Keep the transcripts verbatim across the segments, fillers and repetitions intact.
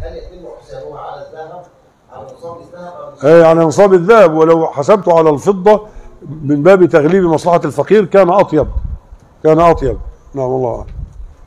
هل يتم حسابها على الذهب على نصاب الذهب او ايه على نصاب الذهب، ولو حسبته على الفضه من باب تغليب مصلحه الفقير كان اطيب كان اطيب. نعم والله اعلم.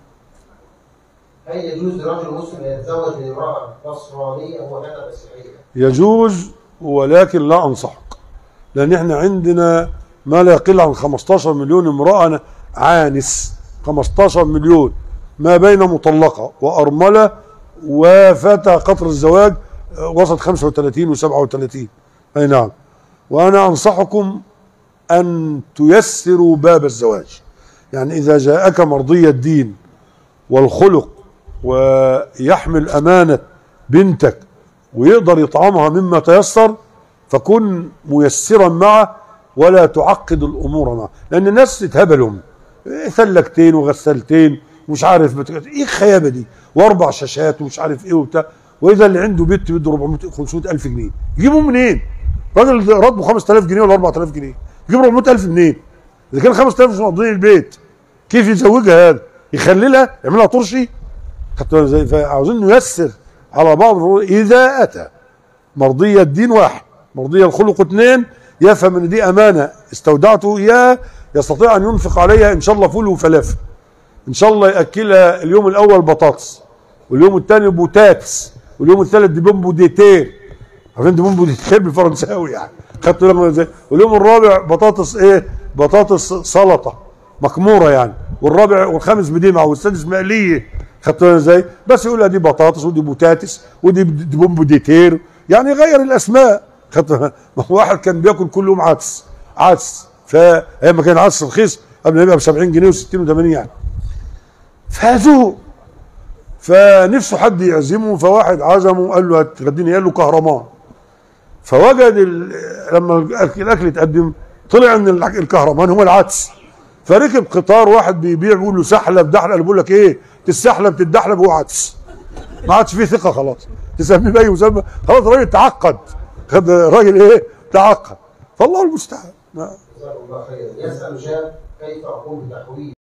هل يجوز لرجل مسلم ان يتزوج من امراه نصرانيه وغير مسيحيه؟ يجوز، ولكن لا انصحك، لان احنا عندنا ما لا يقل عن خمستاشر مليون امراه عانس، خمستاشر مليون، ما بين مطلقه وارمله وفتى قطر الزواج وسط خمسة وثلاثين وسبعة وثلاثين. اي نعم. وانا انصحكم ان تيسروا باب الزواج، يعني اذا جاءك مرضي الدين والخلق ويحمل امانه بنتك ويقدر يطعمها مما تيسر فكن ميسرا معه ولا تعقد الامور معه، لان الناس اتهبلهم ثلاجتين وغسالتين ومش عارف بت... ايه الخيابه دي، واربع شاشات ومش عارف ايه وبتاع، واذا اللي عنده بيت بده أربعمائة خمسمائة الف جنيه يجيبهم منين؟ راجل راتبه خمسة آلاف جنيه ولا أربعة آلاف جنيه يجيب أربعمائة الف منين؟ اذا كان خمسة آلاف مش مقضيين البيت كيف يزوجها؟ هذا يخللها يعملها طرشي. فعاوزين نيسر على بعض. اذا اتى مرضي الدين واحد، مرضي الخلق اثنين، يفهم ان دي امانه استودعته اياها، يستطيع ان ينفق عليها ان شاء الله فول وفلافل، ان شاء الله ياكلها اليوم الاول بطاطس واليوم الثاني بوتاتس واليوم الثالث دي بومبو ديتير، عارفين دي بومبو ديتير بالفرنساوي يعني، خدتوا بالكم ازاي؟ واليوم الرابع بطاطس ايه؟ بطاطس سلطه مكموره يعني، والرابع والخامس بدمعه والسادس مقليه، خدتوا ازاي؟ بس يقولها دي بطاطس ودي بوتاتس ودي بومبو ديتير، يعني غير الاسماء. خدتوا؟ واحد كان بياكل كل يوم عدس عدس، فايام ما كان العدس رخيص قبل ما يبقى ب سبعين جنيه وستين وثمانين يعني. فهذوه فنفسه حد يعزمه، فواحد عزمه قال له هتغديني، قال له كهرمان. فوجد لما الاكل اتقدم طلع ان الكهرمان هو العدس، فركب قطار واحد بيبيع بيقول له سحلب دحلب، اللي بيقول لك ايه تتسحلب تتدحلب هو عدس، ما عادش فيه ثقه خلاص، تسميه باي مسمى خلاص، الراجل تعقد، خد الراجل ايه تعقد، فالله المستعان. جزاكم الله خيرا. يسأل شاب كيف اقوم بتحويل